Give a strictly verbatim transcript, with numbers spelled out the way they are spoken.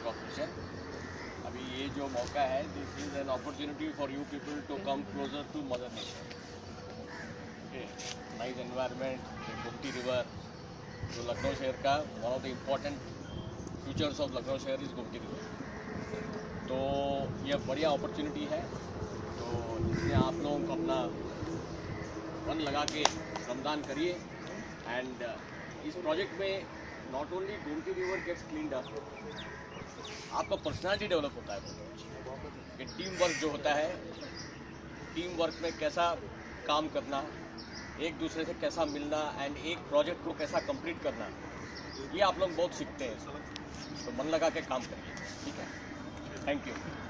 Corporation. अभी ये जो मौका है, this is an opportunity for you people to come closer to mother nature. Okay, nice environment, Gomti river, जो लखनऊ शहर का one of the important features of Lucknow शहर इज गोमती रिवर। तो ये बढ़िया अपॉर्चुनिटी है, तो इसमें आप लोग अपना मन लगा के श्रमदान करिए। एंड इस प्रोजेक्ट में not only Gomti river gets cleaned up, आपका पर्सनालिटी डेवलप होता है। कि टीम वर्क जो होता है, टीम वर्क में कैसा काम करना, एक दूसरे से कैसा मिलना एंड एक प्रोजेक्ट को कैसा कंप्लीट करना, ये आप लोग बहुत सीखते हैं। तो मन लगा के काम करिए, ठीक है। Thank you.